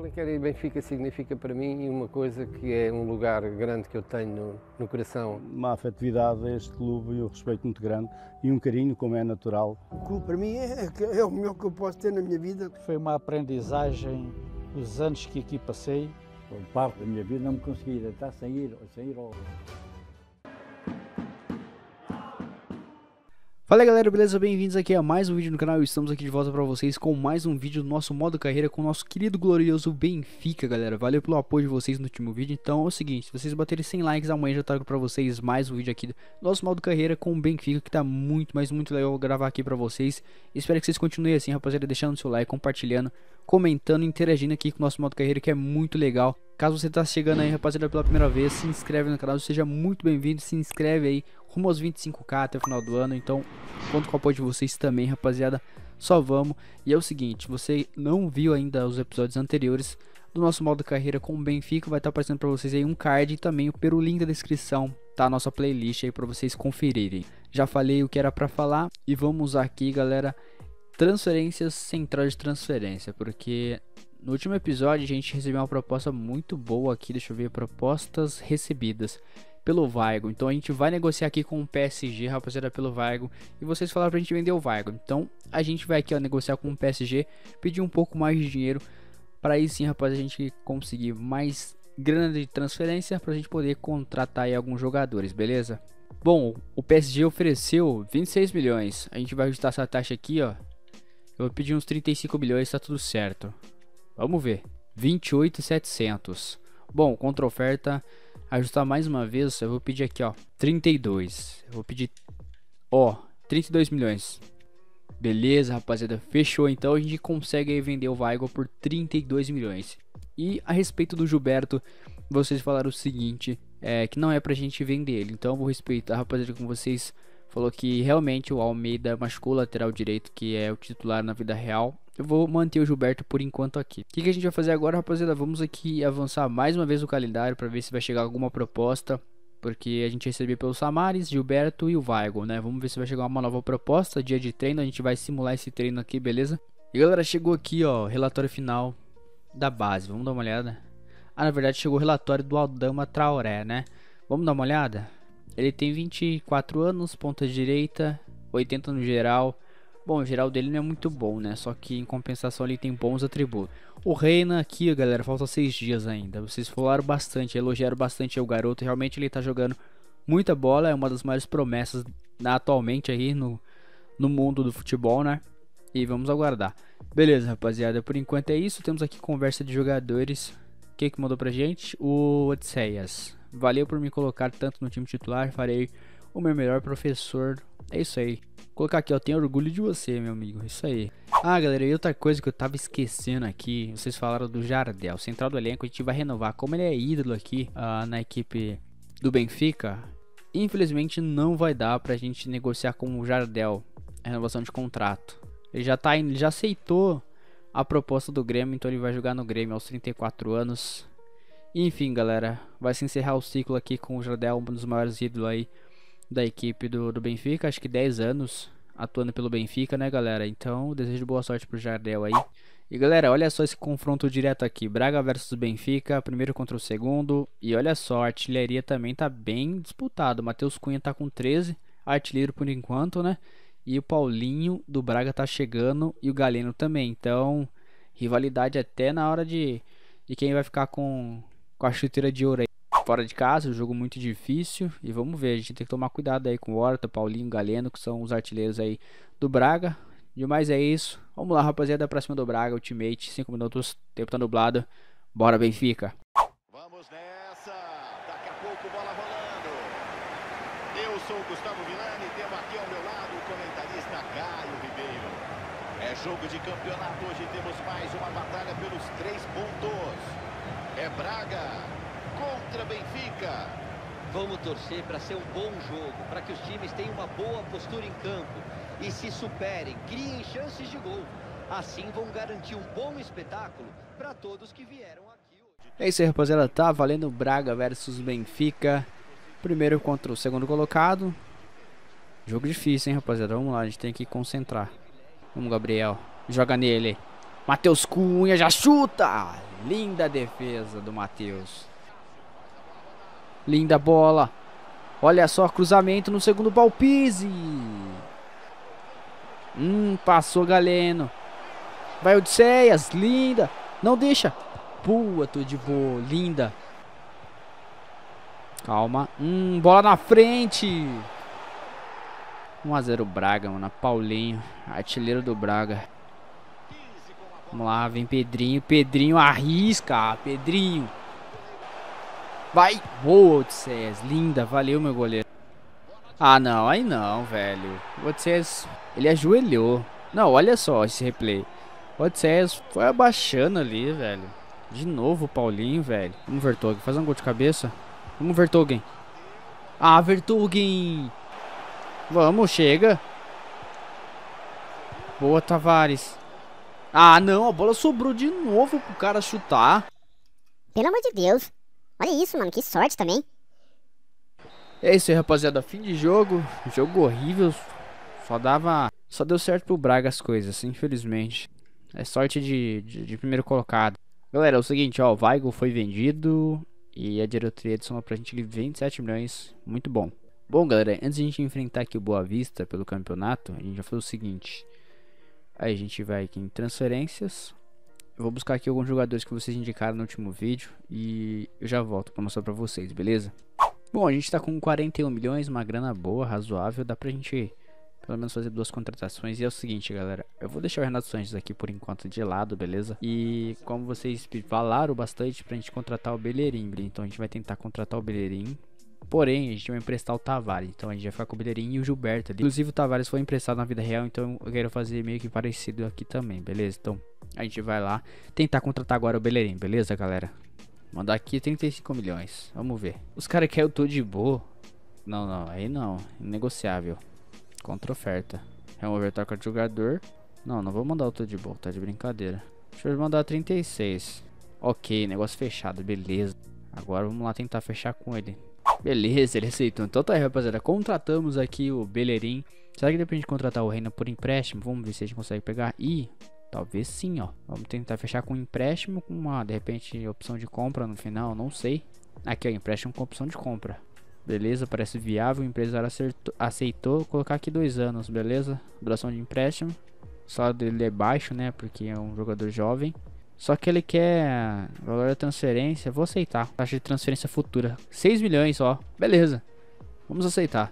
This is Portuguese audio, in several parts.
Famalicão e Benfica significa para mim uma coisa que é um lugar grande que eu tenho no coração. Uma afetividade a este clube e um respeito muito grande e um carinho, como é natural. O clube para mim é o melhor que eu posso ter na minha vida. Foi uma aprendizagem os anos que aqui passei. Por parte da minha vida não me consegui deitar sem ir ao... Fala aí, galera, beleza? Bem-vindos aqui a mais um vídeo no canal. Estamos aqui de volta pra vocês com mais um vídeo do nosso modo carreira com o nosso querido glorioso Benfica, galera. Valeu pelo apoio de vocês no último vídeo. Então é o seguinte, se vocês baterem 100 likes, amanhã já trago pra vocês mais um vídeo aqui do nosso modo carreira com o Benfica, que tá muito, mas muito legal gravar aqui pra vocês. Espero que vocês continuem assim, rapaziada, deixando seu like, compartilhando, comentando, interagindo aqui com o nosso modo carreira, que é muito legal. Caso você tá chegando aí, rapaziada, pela primeira vez, se inscreve no canal, seja muito bem-vindo, se inscreve aí, rumo aos 25k até o final do ano. Então, conto com o apoio de vocês também, rapaziada, só vamos. E é o seguinte, você não viu ainda os episódios anteriores do nosso modo carreira com o Benfica, vai estar aparecendo pra vocês aí um card e também pelo link da descrição, tá a nossa playlist aí pra vocês conferirem. Já falei o que era pra falar e vamos usar aqui, galera, transferências, central de transferência, porque no último episódio a gente recebeu uma proposta muito boa aqui, deixa eu ver, propostas recebidas pelo Weigl. Então a gente vai negociar aqui com o PSG, rapaziada, pelo Weigl, e vocês falaram pra gente vender o Weigl. Então a gente vai aqui, ó, negociar com o PSG, pedir um pouco mais de dinheiro, para aí sim, rapaziada, a gente conseguir mais grana de transferência, pra gente poder contratar aí alguns jogadores, beleza? Bom, o PSG ofereceu 26 milhões, a gente vai ajustar essa taxa aqui, ó. Eu vou pedir uns 35 milhões, tá tudo certo. Vamos ver. 28.700. Bom, contra oferta, ajustar mais uma vez, eu vou pedir aqui, ó, 32. Eu vou pedir, ó, 32 milhões. Beleza, rapaziada, fechou. Então a gente consegue aí vender o Weigl por 32 milhões. E a respeito do Gilberto, vocês falaram o seguinte, que não é pra gente vender ele. Então eu vou respeitar, rapaziada, com vocês. Falou que realmente o Almeida machucou o lateral direito, que é o titular na vida real. Eu vou manter o Gilberto por enquanto aqui. O que a gente vai fazer agora, rapaziada? Vamos aqui avançar mais uma vez o calendário para ver se vai chegar alguma proposta. Porque a gente recebeu pelo Samaris, Gilberto e o Weigl, né? Vamos ver se vai chegar uma nova proposta. Dia de treino, a gente vai simular esse treino aqui, beleza? E galera, chegou aqui, ó, relatório final da base. Vamos dar uma olhada. Ah, na verdade chegou o relatório do Adama Traoré, né? Vamos dar uma olhada? Ele tem 24 anos, ponta direita, 80 no geral. Bom, o geral dele não é muito bom, né? Só que em compensação ele tem bons atributos. O Reina aqui, galera, falta 6 dias ainda. Vocês falaram bastante, elogiaram bastante o garoto. Realmente ele tá jogando muita bola. É uma das maiores promessas atualmente aí no mundo do futebol, né? E vamos aguardar. Beleza, rapaziada, por enquanto é isso. Temos aqui conversa de jogadores. O que mandou pra gente? O Odisseias. Valeu por me colocar tanto no time titular. Farei o meu melhor, professor. É isso aí. Vou colocar aqui, ó. Tenho orgulho de você, meu amigo. Isso aí. Ah, galera, e outra coisa que eu tava esquecendo aqui. Vocês falaram do Jardel, central do elenco. A gente vai renovar. Como ele é ídolo aqui na equipe do Benfica, infelizmente não vai dar pra gente negociar com o Jardel a renovação de contrato. Ele já tá indo, ele já aceitou a proposta do Grêmio. Então ele vai jogar no Grêmio aos 34 anos. Enfim, galera, vai se encerrar o ciclo aqui com o Jardel, um dos maiores ídolos aí da equipe do Benfica. Acho que 10 anos atuando pelo Benfica, né, galera? Então, desejo boa sorte pro Jardel aí. E galera, olha só esse confronto direto aqui, Braga versus Benfica, primeiro contra o segundo. E olha só, a artilharia também tá bem disputado. O Matheus Cunha tá com 13, artilheiro por enquanto, né? E o Paulinho do Braga tá chegando e o Galeno também. Então, rivalidade até na hora de quem vai ficar com a chuteira de ouro aí. Fora de casa, um jogo muito difícil. E vamos ver, a gente tem que tomar cuidado aí com o Horta, Paulinho, Galeno, que são os artilheiros aí do Braga. Demais é isso. Vamos lá, rapaziada, pra cima do Braga, Ultimate, 5 minutos, tempo tá nublado. Bora, Benfica. Vamos nessa, daqui a pouco bola rolando. Eu sou o Gustavo Villani, temos aqui ao meu lado o comentarista Caio Ribeiro. É jogo de campeonato, hoje temos mais uma batalha pelos 3 pontos. É Braga contra Benfica. Vamos torcer para ser um bom jogo, para que os times tenham uma boa postura em campo e se superem, criem chances de gol. Assim vão garantir um bom espetáculo para todos que vieram aqui hoje. É isso aí, rapaziada, tá valendo Braga versus Benfica. Primeiro contra o segundo colocado. Jogo difícil, hein, rapaziada. Vamos lá, a gente tem que concentrar. Vamos, Gabriel. Joga nele. Matheus Cunha já chuta. Linda defesa do Matheus. Linda bola. Olha só, cruzamento no segundo pau. Pise. Passou Galeno. Vai Odisseias. Linda. Não deixa. Pua, tô de boa. Linda. Calma. Bola na frente. 1 a 0 Braga, mano. Paulinho, artilheiro do Braga. Vamos lá, vem Pedrinho. Pedrinho arrisca. Pedrinho. Vai. Boa, Odisseias. Linda. Valeu, meu goleiro. Ah, não. Aí não, velho. O Odisseias, ele ajoelhou. Não, olha só esse replay. O Odisseias foi abaixando ali, velho. De novo o Paulinho, velho. Vamos, Vertonghen. Faz um gol de cabeça. Vamos, Vertonghen. Ah, Vertonghen. Vamos, chega. Boa, Tavares. Ah, não. A bola sobrou de novo pro cara chutar. Pelo amor de Deus. Olha isso, mano. Que sorte também. É isso aí, rapaziada. Fim de jogo. Jogo horrível. Só deu certo pro Braga as coisas, infelizmente. É sorte de primeiro colocado. Galera, é o seguinte, ó. O Weigl foi vendido e a diretoria adicionou pra gente 27 milhões. Muito bom. Bom, galera, antes de a gente enfrentar aqui o Boa Vista pelo campeonato, a gente vai fazer o seguinte. Aí a gente vai aqui em transferências. Eu vou buscar aqui alguns jogadores que vocês indicaram no último vídeo e eu já volto pra mostrar pra vocês, beleza? Bom, a gente tá com 41 milhões, uma grana boa, razoável. Dá pra gente pelo menos fazer 2 contratações. E é o seguinte, galera, eu vou deixar o Renato Sanches aqui por enquanto de lado, beleza? E como vocês falaram bastante pra gente contratar o Bellerin, então a gente vai tentar contratar o Bellerin. Porém, a gente vai emprestar o Tavares. Então a gente vai ficar com o Bellerin e o Gilberto ali. Inclusive o Tavares foi emprestado na vida real, então eu quero fazer meio que parecido aqui também, beleza? Então a gente vai lá tentar contratar agora o Bellerin, beleza, galera? Mandar aqui 35 milhões. Vamos ver. Os caras querem o Todibo. Não, aí não. Negociável. Contra oferta. Remover troca de jogador. Não vou mandar o Todibo, tá de brincadeira. Deixa eu mandar 36. Ok, negócio fechado, beleza. Agora vamos lá tentar fechar com ele. Beleza, ele aceitou. Então tá aí, rapaziada. Contratamos aqui o Bellerin. Será que depende de contratar o Reina por empréstimo? Vamos ver se a gente consegue pegar. E talvez sim, ó. Vamos tentar fechar com um empréstimo, com uma, de repente, opção de compra no final. Não sei. Aqui, ó, empréstimo com opção de compra. Beleza, parece viável. O empresário aceitou colocar aqui 2 anos, beleza? Duração de empréstimo. O salário dele é baixo, né? Porque é um jogador jovem. Só que ele quer valor da transferência. Vou aceitar. Taxa de transferência futura 6 milhões só. Beleza. Vamos aceitar.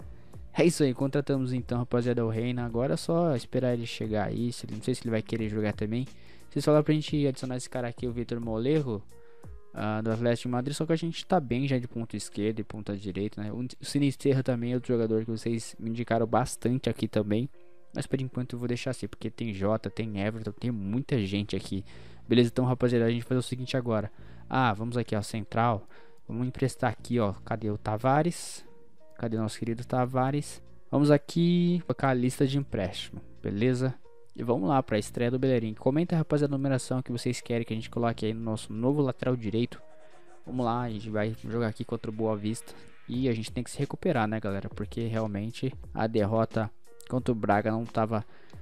É isso aí. Contratamos então, rapaziada, o Reina. Agora é só esperar ele chegar aí. Não sei se ele vai querer jogar também. Vocês falaram pra gente adicionar esse cara aqui, o Vitor Molejo, do Atlético de Madrid. Só que a gente tá bem já de ponta esquerda e ponta direita, né? O Sinisterra também é outro jogador que vocês me indicaram bastante aqui também. Mas por enquanto eu vou deixar assim, porque tem Jota, tem Everton, tem muita gente aqui. Beleza, então, rapaziada, a gente vai fazer o seguinte agora. Vamos aqui, ó, central. Vamos emprestar aqui, ó. Cadê o Tavares? Cadê o nosso querido Tavares? Vamos aqui colocar a lista de empréstimo, beleza? E vamos lá para a estreia do Bellerin. Comenta, rapaziada, a numeração que vocês querem que a gente coloque aí no nosso novo lateral direito. Vamos lá, a gente vai jogar aqui contra o Boa Vista. E a gente tem que se recuperar, né, galera? Porque realmente a derrota contra o Braga não estava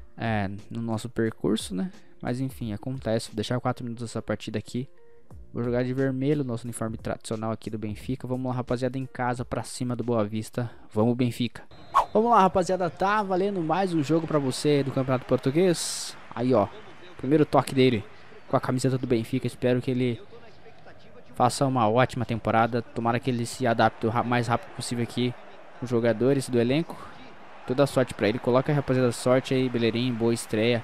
no nosso percurso, né? Mas enfim, acontece. Vou deixar 4 minutos essa partida aqui. Vou jogar de vermelho, nosso uniforme tradicional aqui do Benfica. Vamos lá, rapaziada, em casa pra cima do Boa Vista. Vamos, Benfica. Vamos lá, rapaziada, tá valendo mais um jogo pra você do Campeonato Português. Aí, ó, primeiro toque dele com a camiseta do Benfica. Espero que ele faça uma ótima temporada. Tomara que ele se adapte o mais rápido possível aqui com os jogadores do elenco. Toda a sorte pra ele. Coloca a rapaziada sorte aí, Bellerin, boa estreia.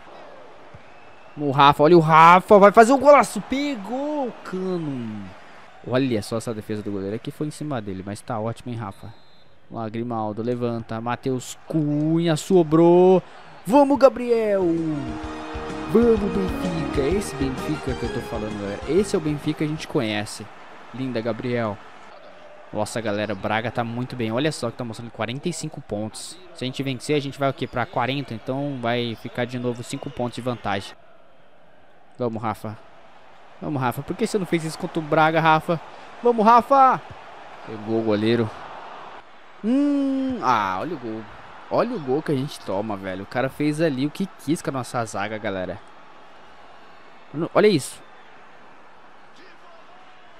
O Rafa, olha o Rafa, vai fazer o golaço, pegou o cano. Olha só essa defesa do goleiro aqui, foi em cima dele, mas tá ótimo, hein, Rafa. Lá, Grimaldo, levanta, Matheus Cunha, sobrou. Vamos, Gabriel. Vamos, Benfica, esse Benfica que eu tô falando, galera. Esse é o Benfica que a gente conhece. Linda, Gabriel. Nossa, galera, o Braga tá muito bem. Olha só que tá mostrando 45 pontos. Se a gente vencer, a gente vai o quê? Pra 40, então vai ficar de novo 5 pontos de vantagem. Vamos, Rafa. Vamos, Rafa. Por que você não fez isso contra o Braga, Rafa? Vamos, Rafa. Pegou o goleiro. Olha o gol. Olha o gol que a gente toma, velho. O cara fez ali o que quis com a nossa zaga, galera. Olha isso.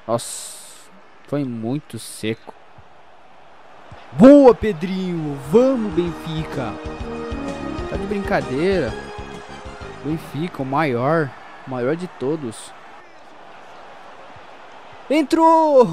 Nossa, foi muito seco. Boa, Pedrinho. Vamos, Benfica. Tá de brincadeira. Benfica, o maior de todos. Entrou!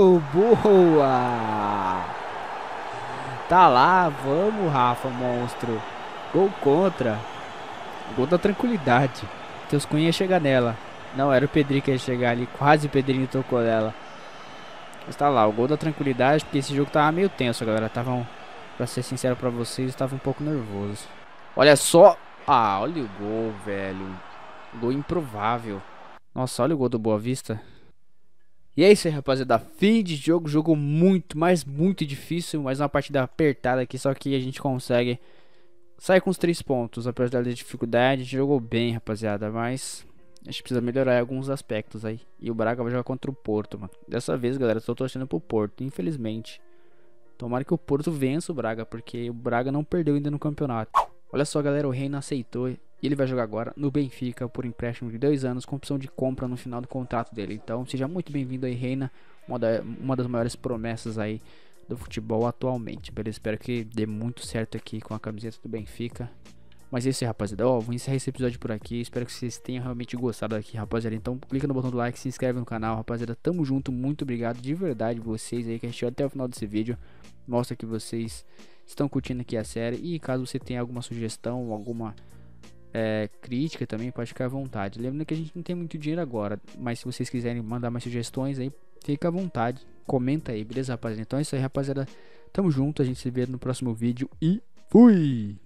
Boa! Tá lá, vamos, Rafa, monstro. Gol contra. Gol da tranquilidade. Teus Cunha ia chegar nela. Não, era o Pedrinho que ia chegar ali. Quase o Pedrinho tocou nela. Mas tá lá, o gol da tranquilidade. Porque esse jogo tava meio tenso, galera. Pra ser sincero pra vocês, eu tava um pouco nervoso. Olha só. Ah, olha o gol, velho. Gol improvável. Nossa, olha o gol do Boa Vista. E é isso aí, rapaziada. Fim de jogo. Jogo muito, mas muito difícil. Mais uma partida apertada aqui. Só que a gente consegue sair com os 3 pontos. Apesar da dificuldade, a gente jogou bem, rapaziada. Mas a gente precisa melhorar alguns aspectos aí. E o Braga vai jogar contra o Porto, mano. Dessa vez, galera, eu tô torcendo pro Porto, infelizmente. Tomara que o Porto vença o Braga, porque o Braga não perdeu ainda no campeonato. Olha só, galera, o Reina aceitou. E ele vai jogar agora no Benfica por empréstimo de 2 anos com opção de compra no final do contrato dele. Então seja muito bem-vindo aí, Reina, uma das maiores promessas aí do futebol atualmente. Beleza? Espero que dê muito certo aqui com a camiseta do Benfica. Mas é isso aí, rapaziada. Vou encerrar esse episódio por aqui. Espero que vocês tenham realmente gostado aqui, rapaziada. Então clica no botão do like, se inscreve no canal, rapaziada. Tamo junto, muito obrigado de verdade vocês aí que assistiram até o final desse vídeo. Mostra que vocês estão curtindo aqui a série. E caso você tenha alguma sugestão, alguma crítica também, pode ficar à vontade. Lembrando que a gente não tem muito dinheiro agora, mas se vocês quiserem mandar mais sugestões aí, fica à vontade, comenta aí, beleza, rapaziada? Então é isso aí, rapaziada, tamo junto, a gente se vê no próximo vídeo e fui!